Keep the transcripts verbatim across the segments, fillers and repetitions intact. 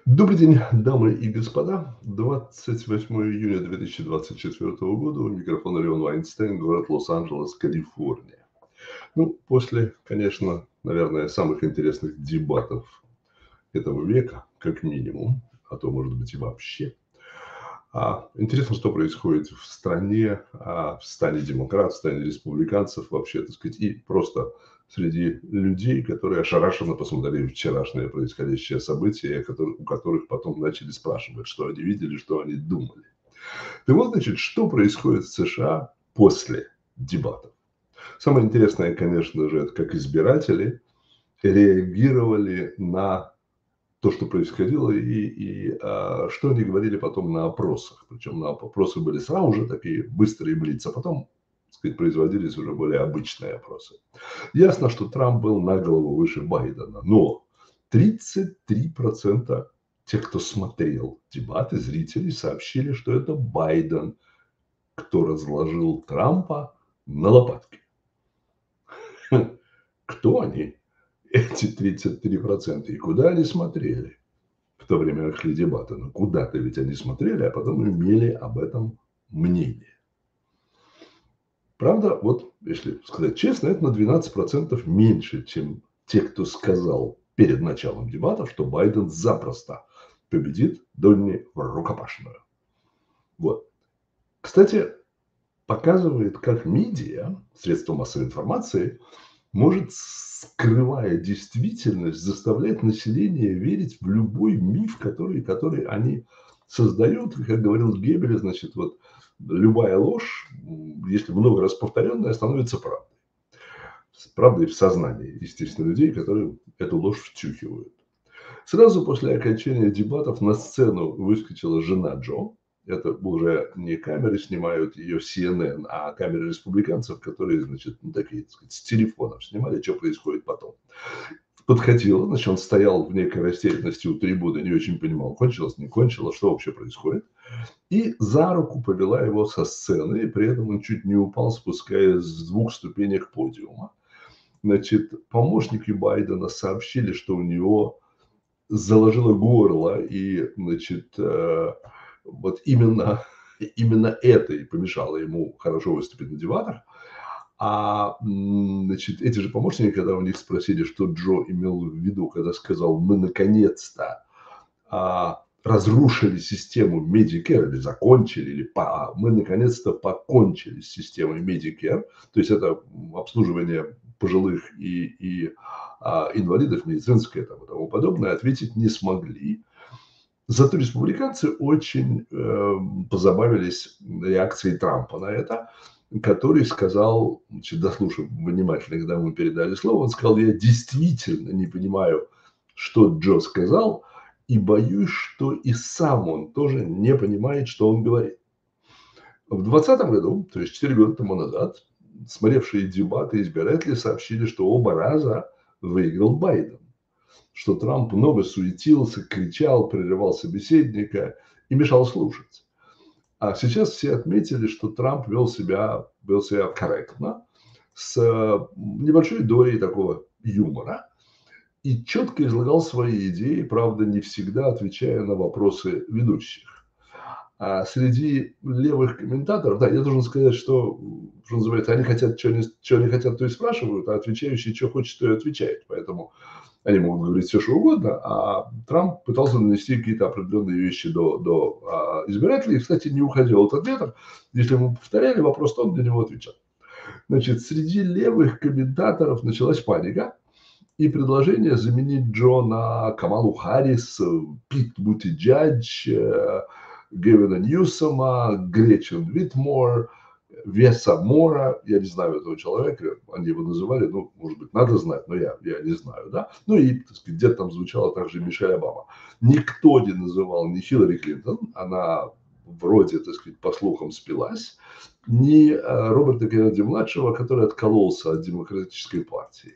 Добрый день, дамы и господа. двадцать восьмого июня две тысячи двадцать четвёртого года. У микрофона Леон Вайнстейн, город Лос-Анджелес, Калифорния. Ну, после, конечно, наверное, самых интересных дебатов этого века, как минимум, а то, может быть, и вообще. А, интересно, что происходит в стране, а, в стане демократов, в стане республиканцев вообще, так сказать, и просто среди людей, которые ошарашенно посмотрели вчерашнее происходящее событие, которые- у которых потом начали спрашивать, что они видели, что они думали. И вот, значит, что происходит в США после дебатов. Самое интересное, конечно же, это как избиратели реагировали на то, что происходило, и, и а, что они говорили потом на опросах. Причем на опросы были сразу же такие быстрые блиц, а потом, так сказать, производились уже более обычные опросы. Ясно, что Трамп был на голову выше Байдена, но тридцать три процента тех, кто смотрел дебаты, зрителей, сообщили, что это Байден, кто разложил Трампа на лопатки. Кто они, эти тридцать три процента, и куда они смотрели в то время, как шли дебаты? Ну, куда-то ведь они смотрели, а потом имели об этом мнение. Правда, вот если сказать честно, это на двенадцать процентов меньше, чем те, кто сказал перед началом дебатов, что Байден запросто победит, да не в рукопашную. Вот. Кстати, показывает, как медиа, средства массовой информации, может, скрывая действительность, заставлять население верить в любой миф, который, который они создают. Как говорил Геббель, значит, вот любая ложь, если много раз повторенная, становится правдой. Правдой в сознании, естественно, людей, которые эту ложь втюхивают. Сразу после окончания дебатов на сцену выскочила жена Джо. Это уже не камеры снимают ее Си Эн Эн, а камеры республиканцев, которые, значит, ну, такие, так сказать, с телефонов снимали, что происходит потом. Подходила, значит, он стоял в некой растерянности у трибуны, не очень понимал, кончилось, не кончилось, что вообще происходит. И за руку повела его со сцены, и при этом он чуть не упал, спускаясь с двух ступенек подиума. Значит, помощники Байдена сообщили, что у него заложило горло, и, значит, э, вот именно, именно это и помешало ему хорошо выступить на дебатах. А, значит, эти же помощники, когда у них спросили, что Джо имел в виду, когда сказал: "Мы наконец-то а, разрушили систему Medicare или закончили, или по, мы наконец-то покончили с системой Medicare", то есть это обслуживание пожилых и, и а, инвалидов, медицинское там, и тому подобное, ответить не смогли. Зато республиканцы очень э, позабавились реакцией Трампа на это, который сказал, значит, дослушав внимательно, когда мы передали слово, он сказал: "Я действительно не понимаю, что Джо сказал, и боюсь, что и сам он тоже не понимает, что он говорит". В двадцатом году, то есть четыре года тому назад, смотревшие дебаты избиратели сообщили, что оба раза выиграл Байден, что Трамп много суетился, кричал, прерывал собеседника и мешал слушать. А сейчас все отметили, что Трамп вел себя, вел себя корректно, с небольшой долей такого юмора и четко излагал свои идеи, правда, не всегда отвечая на вопросы ведущих. А среди левых комментаторов, да, я должен сказать, что, что называется, они хотят, что они, что они хотят, то и спрашивают, а отвечающий, что хочет, то и отвечает. Поэтому они могут говорить все, что угодно, а Трамп пытался нанести какие-то определенные вещи до, до а, избирателей. И, кстати, не уходил от ответов. Если ему повторяли вопрос, то он для него отвечал. Значит, среди левых комментаторов началась паника. И предложение заменить Джо на Камалу Харрис, Пит Бутиджадж, Гевина Ньюсома, Гречин Витмор, Веса Мора. Я не знаю этого человека, они его называли, ну, может быть, надо знать, но я, я не знаю, да. Ну и, так сказать, где-то там звучала также Мишель Обама. Никто не называл ни Хиллари Клинтон, она вроде, так сказать, по слухам спилась, ни Роберта Кеннеди-младшего, который откололся от демократической партии.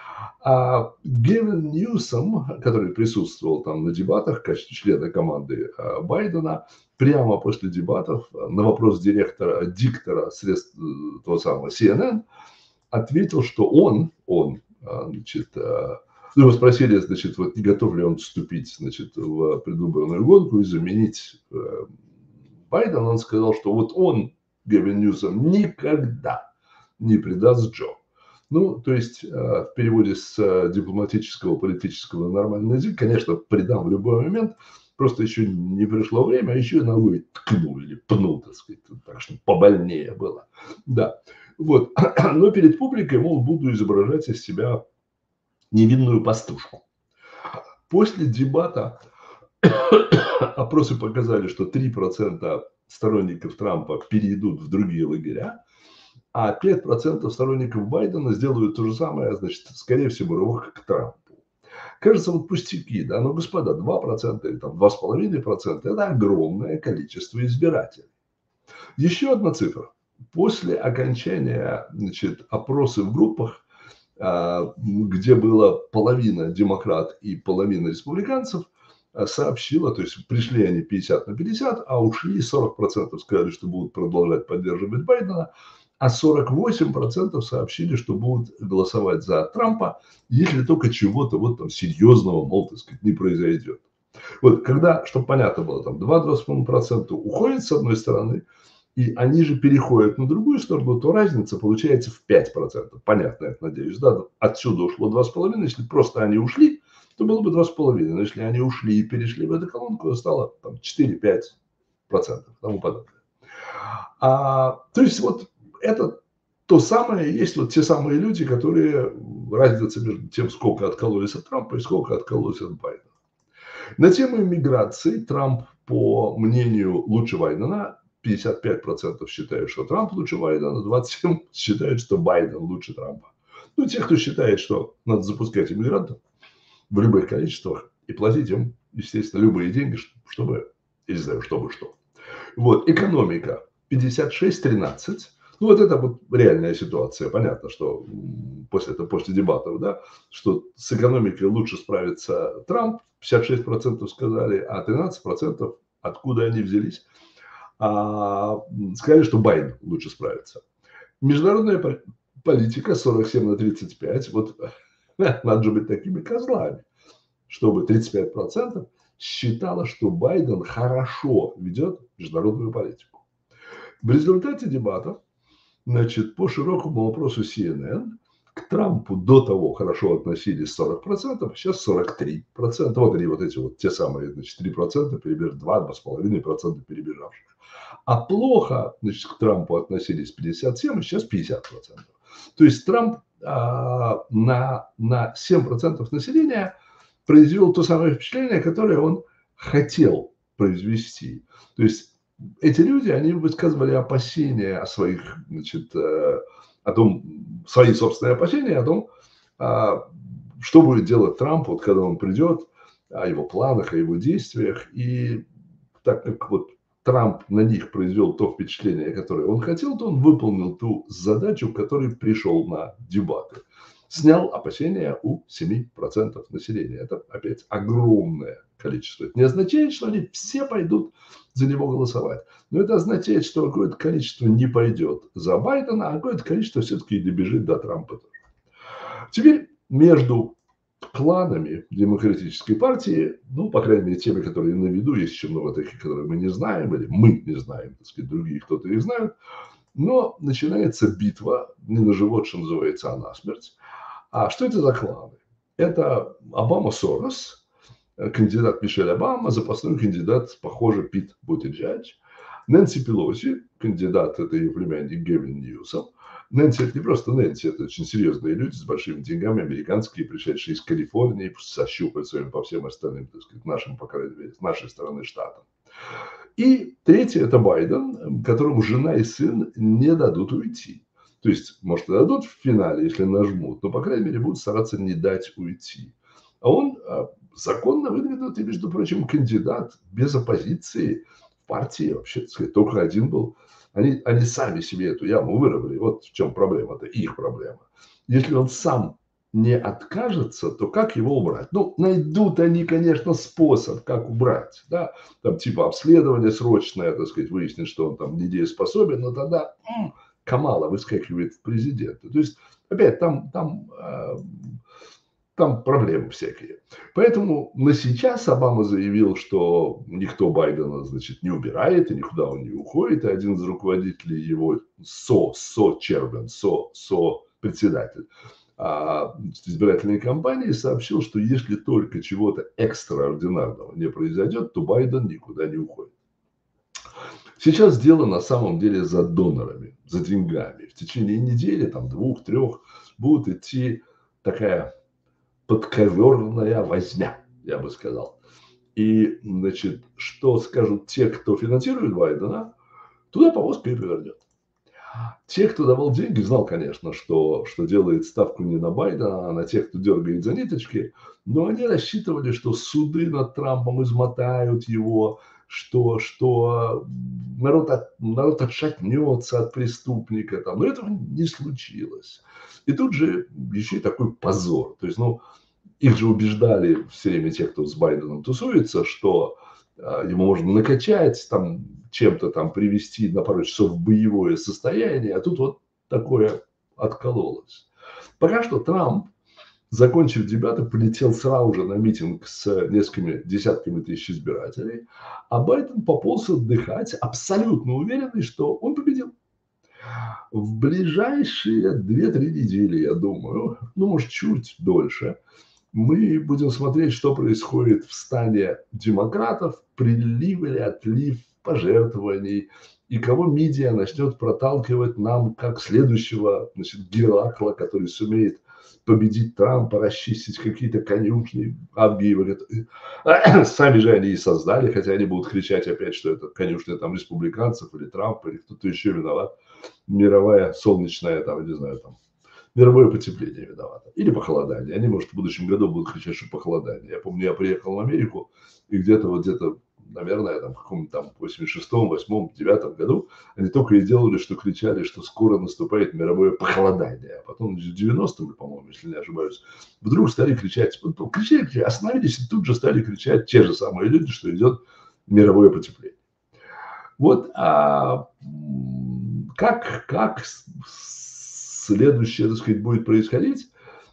А Гевин Ньюсом, который присутствовал там на дебатах в качестве члена команды Байдена, прямо после дебатов на вопрос директора, диктора средств того самого Си Эн Эн ответил, что он, он, значит, Его спросили, значит, вот не готов ли он вступить, значит, в предвыборную гонку и заменить э, Байдена. Он сказал, что вот он, Гевин Ньюсом, никогда не предаст Джо. Ну, то есть, э, в переводе с э, дипломатического, политического на нормальный язык, конечно, предам в любой момент, просто еще не пришло время, а еще и ногой ткнул или пнул, так сказать, так что побольнее было. Да, вот. Но перед публикой, мол, буду изображать из себя невинную пастушку. После дебата опросы показали, что три процента сторонников Трампа перейдут в другие лагеря, а пять процентов сторонников Байдена сделают то же самое, значит, скорее всего, рывок к Трампу. Кажется, вот пустяки, да, но, господа, два процента или там два с половиной процента – это огромное количество избирателей. Еще одна цифра. После окончания, значит, опроса в группах, где было половина демократ и половина республиканцев, сообщила, то есть пришли они пятьдесят на пятьдесят, а ушли сорок процентов сказали, что будут продолжать поддерживать Байдена, а сорок восемь процентов сообщили, что будут голосовать за Трампа, если только чего-то вот там серьезного, мол, так сказать, не произойдет. Вот когда, чтобы понятно было, там два-два с половиной процента уходит с одной стороны, и они же переходят на другую сторону, то разница получается в пять процентов. Понятно, я надеюсь. Да, отсюда ушло два с половиной. Если просто они ушли, то было бы два с половиной. Но если они ушли и перешли в эту колонку, то стало там четыре-пять процентов. Тому подобное. А, то есть вот это то самое, есть вот те самые люди, которые разница между тем, сколько откололись от Трампа и сколько откололись от Байдена. На тему иммиграции Трамп, по мнению лучше Байдена, пятьдесят пять процентов считают, что Трамп лучше Байдена, двадцать семь процентов считают, что Байден лучше Трампа. Ну, те, кто считает, что надо запускать иммигрантов в любых количествах и платить им, естественно, любые деньги, чтобы, я не знаю, чтобы что. Вот, экономика пятьдесят шесть тринадцать. Ну, вот это вот реальная ситуация. Понятно, что после этого, после дебатов, да, что с экономикой лучше справится Трамп, пятьдесят шесть процентов сказали, а тринадцать процентов, откуда они взялись, а, сказали, что Байден лучше справится. Международная политика сорок семь на тридцать пять. Вот надо же быть такими козлами, чтобы тридцать пять процентов считало, что Байден хорошо ведет международную политику. В результате дебатов, значит, по широкому опросу си эн эн к Трампу до того хорошо относились сорок процентов, сейчас сорок три процента. Вот они, вот эти вот те самые, значит, три процента, перебеж... два-два с половиной процента перебежавших. А плохо, значит, к Трампу относились пятьдесят семь, а сейчас пятьдесят процентов. То есть Трамп а, на, на семь процентов населения произвел то самое впечатление, которое он хотел произвести. То есть эти люди, они высказывали опасения о своих, значит, о том, свои собственные опасения о том, что будет делать Трамп, вот когда он придет, о его планах, о его действиях. И так как вот Трамп на них произвел то впечатление, которое он хотел, то он выполнил ту задачу, к которой пришел на дебаты. Снял опасения у семи процентов населения. Это опять огромное количество. Это не означает, что они все пойдут за него голосовать. Но это означает, что какое-то количество не пойдет за Байдена, а какое-то количество все-таки добежит до Трампа. Теперь между кланами демократической партии, ну, по крайней мере, теми, которые на виду, есть еще много таких, которые мы не знаем, или мы не знаем, так сказать, другие кто-то их знает, но начинается битва, не на живот, что называется, а на смерть. А что это за кланы? Это Обама Сорос, кандидат Мишель Обама, запасной кандидат, похоже, Пит Бутиджедж, Нэнси Пелоси, кандидат, это ее племянник Гевин Ньюсом. Нэнси – это не просто Нэнси, это очень серьезные люди с большими деньгами, американские, пришедшие из Калифорнии, со щупальцами по всем остальным, так сказать, нашим, по крайней мере, с нашей стороны штатам. И третий – это Байден, которому жена и сын не дадут уйти. То есть, может, и дадут в финале, если нажмут, но, по крайней мере, будут стараться не дать уйти. А он законно выдвинут и, между прочим, кандидат без оппозиции в партии. Вообще, так сказать, только один был. Они, они сами себе эту яму вырыли. Вот в чем проблема, это их проблема. Если он сам не откажется, то как его убрать? Ну, найдут они, конечно, способ, как убрать. Да? Там типа обследование срочное, так сказать, выяснить, что он там недееспособен, но тогда м, Камала выскакивает в президенты. То есть, опять, там, там э, там проблемы всякие. Поэтому на сейчас Обама заявил, что никто Байдена, значит, не убирает, и никуда он не уходит. И один из руководителей его со, со-чермен, со, со-председатель а, избирательной кампании сообщил, что если только чего-то экстраординарного не произойдет, то Байден никуда не уходит. Сейчас дело на самом деле за донорами, за деньгами. В течение недели, там, двух-трех, будет идти такая подковерная возня, я бы сказал. И, значит, что скажут те, кто финансирует Байдена, туда повозка и повернет. Те, кто давал деньги, знал, конечно, что, что делает ставку не на Байдена, а на тех, кто дергает за ниточки, но они рассчитывали, что суды над Трампом измотают его, что, что народ, от, народ отшатнется от преступника. Там. Но этого не случилось. И тут же еще и такой позор. То есть, ну, их же убеждали все время те, кто с Байденом тусуется, что э, ему можно накачать, там, чем-то там привести на пару часов в боевое состояние, а тут вот такое откололось. Пока что Трамп, закончив дебаты, полетел сразу же на митинг с несколькими десятками тысяч избирателей, а Байден пополз отдыхать, абсолютно уверенный, что он победил. В ближайшие две-три недели, я думаю, ну, может, чуть дольше, мы будем смотреть, что происходит в стане демократов, прилив или отлив пожертвований, и кого медиа начнет проталкивать нам как следующего, значит, Геракла, который сумеет победить Трампа, расчистить какие-то конюшни, объявили. Сами же они и создали, хотя они будут кричать опять, что это конюшня там республиканцев или Трампа, или кто-то еще виноват. Мировая солнечная, там, не знаю, там, мировое потепление виновато. Или похолодание. Они, может, в будущем году будут кричать, что похолодание. Я помню, я приехал в Америку, и где-то вот где-то, наверное, там, в каком-то там восемьдесят шестом, восьмом, девятом году они только и делали, что кричали, что скоро наступает мировое похолодание. А потом в девяностом, по-моему, если не ошибаюсь, вдруг стали кричать, кричали, кричали, остановились, и тут же стали кричать те же самые люди, что идет мировое потепление. Вот а, как, как следующее, так сказать, будет происходить,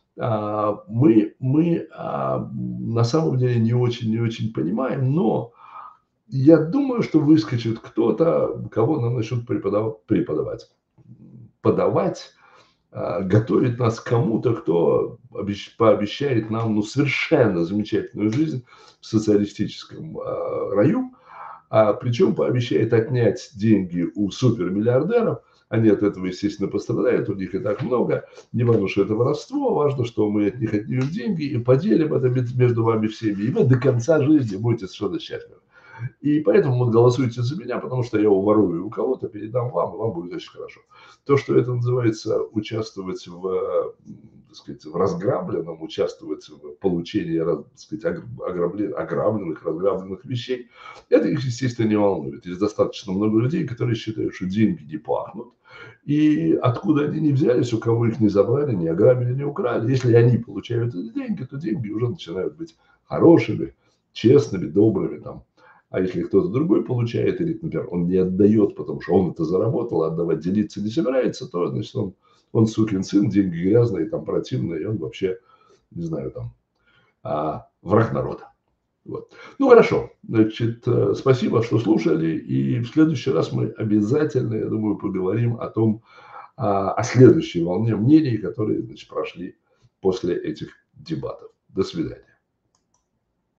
мы, мы на самом деле не очень, не очень понимаем, но я думаю, что выскочит кто-то, кого нам начнут преподавать, преподавать, подавать, готовить нас к кому-то, кто пообещает нам, ну, совершенно замечательную жизнь в социалистическом раю, а причем пообещает отнять деньги у супермиллиардеров. Они от этого, естественно, пострадают, у них и так много. Не важно, что это воровство, важно, что мы от них отнимем деньги и поделим это между вами всеми. И вы до конца жизни будете совершенно счастливы. И поэтому вот голосуйте за меня, потому что я уворую у кого-то, передам вам, и вам будет очень хорошо. То, что это называется участвовать в, так сказать, в разграбленном, участвовать в получении, так сказать, ограбленных, ограбленных, разграбленных вещей, это их, естественно, не волнует. Есть достаточно много людей, которые считают, что деньги не пахнут. И откуда они не взялись, у кого их не забрали, не ограбили, не украли. Если они получают эти деньги, то деньги уже начинают быть хорошими, честными, добрыми, там. А если кто-то другой получает, или, например, он не отдает, потому что он это заработал, а отдавать, делиться не собирается, то, значит, он, он сукин сын, деньги грязные, там, противные, и он вообще, не знаю, там, а, враг народа. Вот. Ну, хорошо. Значит, спасибо, что слушали. И в следующий раз мы обязательно, я думаю, поговорим о том, о, о следующей волне мнений, которые, значит, прошли после этих дебатов. До свидания.